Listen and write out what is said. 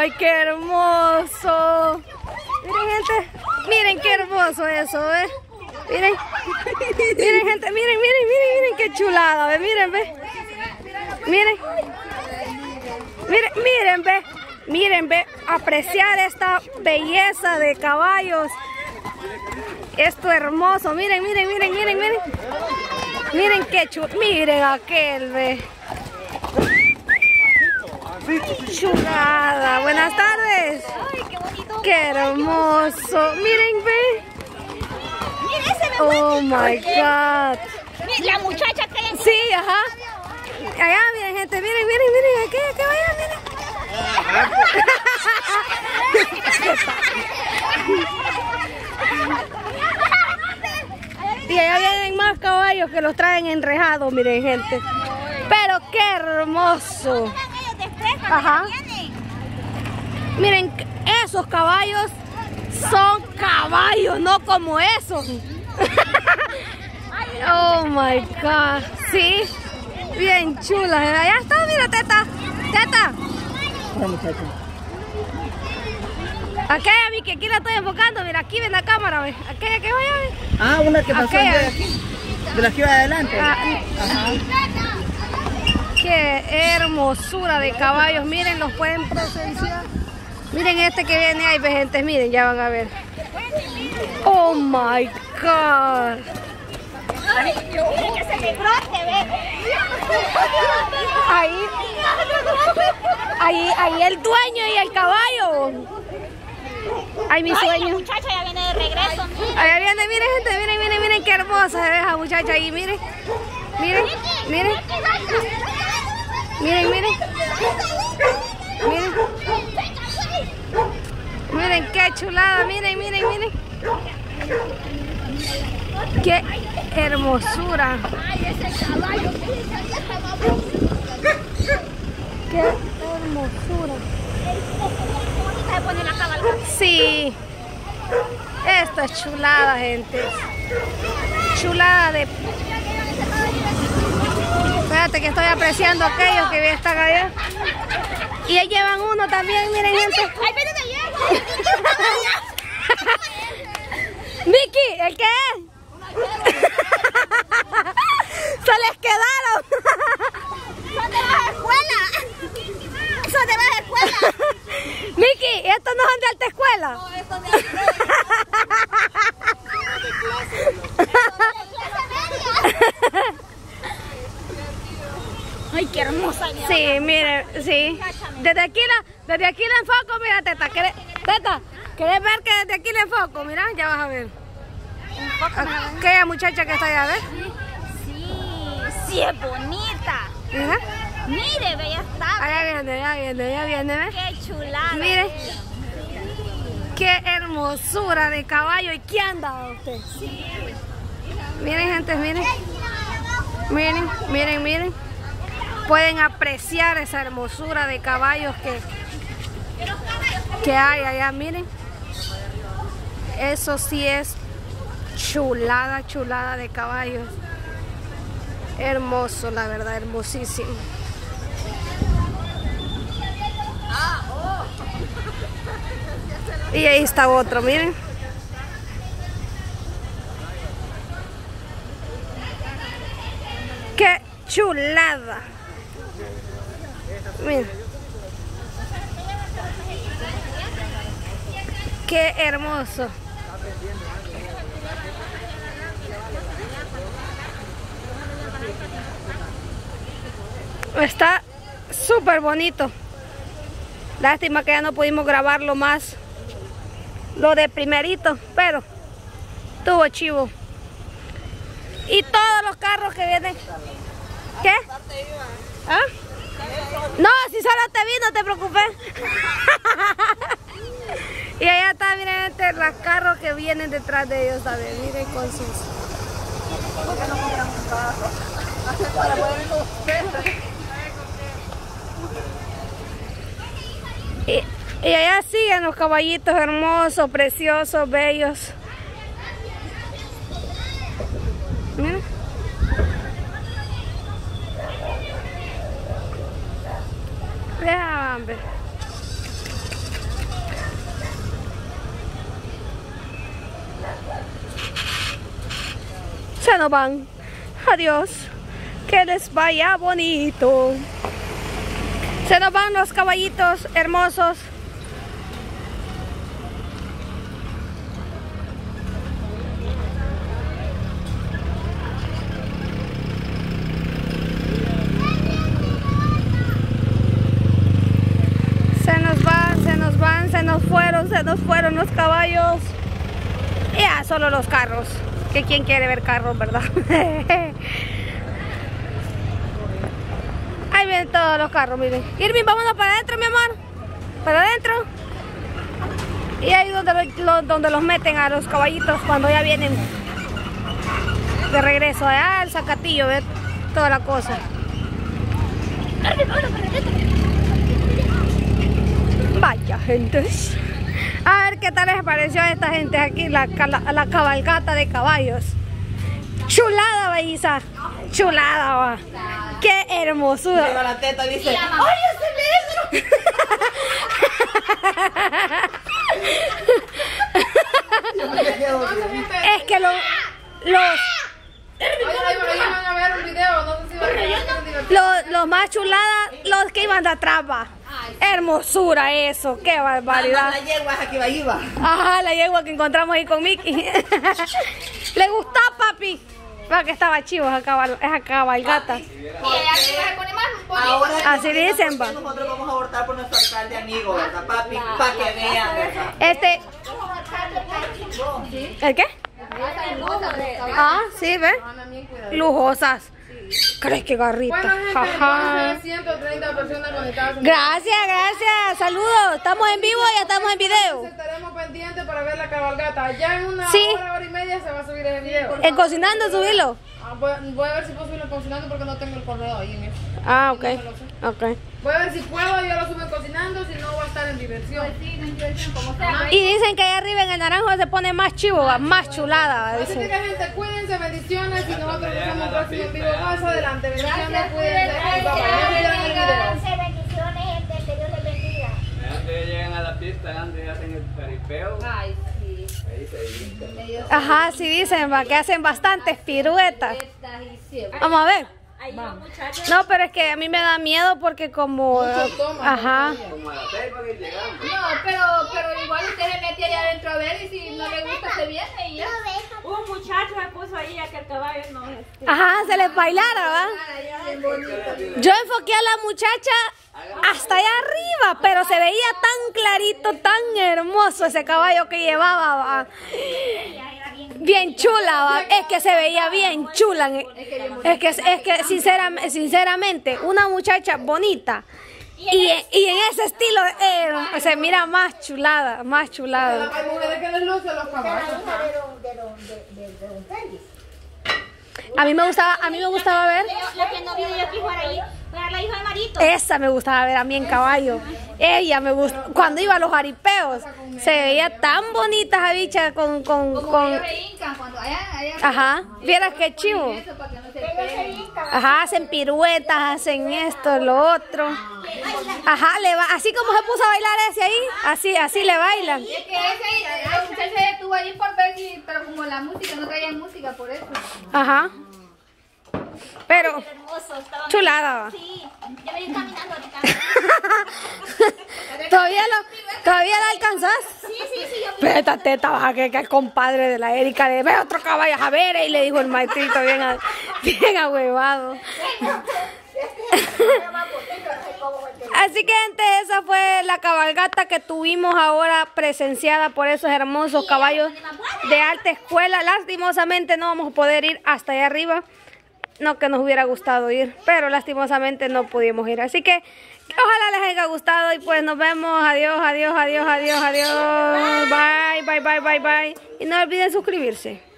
¡Ay, qué hermoso! Miren, gente, miren qué hermoso eso, ¿eh? Miren, miren, gente, miren, miren, miren, miren qué chulada, ¿ve? Miren, ve. Miren, miren, miren, ve. Miren, ve, apreciar esta belleza de caballos. Esto hermoso, miren, miren, miren, miren, miren. Miren qué chulo, miren aquel, ve. Chulada, buenas tardes. Ay, qué bonito. Qué hermoso, miren, ve. Mira ese me Oh my God. Mira, la muchacha que hay aquí. Sí, ajá. Allá, miren, gente, miren, miren, miren, aquí vaya, miren. Y allá vienen más caballos que los traen enrejados, miren, gente. Pero qué hermoso. Ajá. Miren, esos caballos son caballos, no como esos. Oh my God. Sí, bien chula. Allá está, mira, teta. Teta. Aquella, mi, que aquí la estoy enfocando. Mira, aquí ven la cámara, ve. Aquella que vaya, ve. Ah, una que pasó de aquí. De la que iba adelante. Ah, Ajá. qué hermosura de caballos. Miren, los pueden presenciar. Miren este que viene ahí, ve, gente. Miren, ya van a ver. Oh my God. Que se me brote, ve. Ahí el dueño y el caballo. Ay, mi Ay, la sueño. muchacha ya viene de regreso. Allá viene, miren, gente, miren, miren, miren qué hermosa se ve esa muchacha ahí, miren. Miren, miren. Miren, miren. Miren. Miren qué chulada, miren, miren, miren. Qué hermosura. Qué hermosura. Se pone la cabalgata. Sí. Esto es chulada, gente. Chulada de... Espérate que estoy apreciando aquellos que están allá. Y ahí llevan uno también, miren, gente. ¡Ay, pero te llevo! Miki, ¿el qué es? Se les quedaron. ¡Son de baja escuela! ¡Son de baja escuela! Miki, ¿estos no son de alta escuela? No, estos de alta ¡Ay, qué hermosa! Sí, miren, sí. Desde aquí la enfoco, mira, Teta. Teta, ¿quieres ver que desde aquí la enfoco? Mira, ya vas a ver. Aquella muchacha que está allá, ¿ves? Sí, es bonita. Mira. Mire, ve, ya está. Allá viene, ¿ves? Qué chulada. Mire. Qué hermosura de caballo. ¿Y qué anda usted? Miren, gente, miren. Miren, miren, miren. Pueden apreciar esa hermosura de caballos que hay allá, miren. Eso sí es chulada, chulada de caballos. Hermoso, la verdad, hermosísimo. Y ahí está otro, miren. ¡Qué chulada! Miren. ¡Qué hermoso! Está súper bonito. Lástima que ya no pudimos grabarlo más. Lo de primerito, pero estuvo chivo. Y todos los carros que vienen. ¿Qué? ¿Ah? No, si solo te vi, no te preocupes. Y allá está, miren, gente, los carros que vienen detrás de ellos también. Miren con sus... Y allá siguen los caballitos hermosos, preciosos, bellos. Mira. Vean, Se nos van. Adiós. Que les vaya bonito. Se nos van los caballitos hermosos. Se nos fueron los caballos. Ya, solo los carros. Que quién quiere ver carros, ¿verdad? Ahí vienen todos los carros, miren. Irving, vámonos para adentro, mi amor. Para adentro. Y ahí donde los meten a los caballitos cuando ya vienen de regreso allá al Zacatillo, ver toda la cosa. Vaya, gente. A ver qué tal les pareció a esta gente aquí, la cabalgata de caballos. Chulada, va, Isa. Chulada, va. Qué hermosura. Llega la teta, dice, ¡ay, ese negro! Es que los más chuladas, los que iban de atrás, va. Hermosura eso, qué barbaridad. La yegua esa que iba. Ajá, la yegua que encontramos ahí con Mickey. ¿Le gustó, papi? Que estaba chivo esa cabalgata. Ahora así dicen, va. Nosotros vamos a votar por nuestro alcalde amigo, ¿verdad, papi? Para que vean, ¿verdad? ¿El qué? Ah, sí, ¿ves? Lujosas. ¿Crees que garrita? Jaja. 130 personas conectadas. Gracias. Saludos. Estamos en vivo y ya estamos en video. Estaremos pendientes para ver la cabalgata. Ya en una hora y media se va a subir ese video. En Cocinando, subirlo. Voy a ver si puedo subirlo Cocinando porque no tengo el correo ahí en eso. Ah, ok. Voy a ver si puedo, yo lo subo en Cocinando, si no va a estar en Diversión. Y dicen que allá arriba en el Naranjo se pone más chivo, más chulada. Así que gente, cuídense, bendiciones y nosotros nos vemos próximo en vivo más adelante. Bendiciones, cuídense. Bendiciones, gente, que Dios les bendiga. Antes llegan a la pista, antes hacen el caripeo. Ay, sí. Ahí se hincan. Ajá, sí dicen, va, que hacen bastantes piruetas. Vamos a ver. No, pero es que a mí me da miedo porque como... Ajá. Como a las 6 van a ir llegando. No, pero igual usted se mete allá adentro a ver y si no le gusta se viene y ya. Un muchacho me puso ahí a que el caballo no... Ajá, se les bailara, ¿va? Yo enfoqué a la muchacha hasta allá arriba, pero se veía tan clarito, tan hermoso ese caballo que llevaba, ¿va? Bien chula, ¿va? Es que se veía bien chula. Es que sinceramente, una muchacha bonita y en ese estilo se mira más chulada, más chulada. Hay mujeres que les lucen los caballos. A mí me gustaba ver. La que no vio yo que fuera ahí, fuera la hija de Marito. Esa me gustaba ver a mí en caballo. Ella me gustó. Cuando iba a los jaripeos, se veía tan bonita esa bicha con... Ajá, vieras qué chivo. Ajá, hacen piruetas, hacen esto, lo otro. Ajá, así como se puso a bailar ese ahí, así le bailan. Es que ese muchacho se detuvo ahí por ver si, pero como la música, no traía música por eso. Ajá. Pero, chulada, va. Sí, yo me iba caminando ahorita. ¿Todavía la alcanzas? Sí, yo Pero esta teta baja que el compadre de la Erika le ve otro caballo a ver y le dijo el maestrito bien ahuevado. Así que gente, esa fue la cabalgata que tuvimos ahora presenciada por esos hermosos caballos de alta escuela. Lastimosamente no vamos a poder ir hasta allá arriba. No que nos hubiera gustado ir, pero lastimosamente no pudimos ir. Así que ojalá les haya gustado y pues nos vemos. Adiós. Bye. Y no olviden suscribirse.